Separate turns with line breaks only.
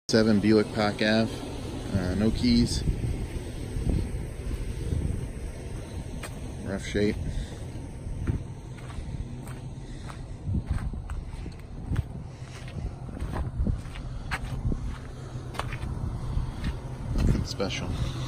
7 Buick Park Ave, no keys, rough shape. Nothing special.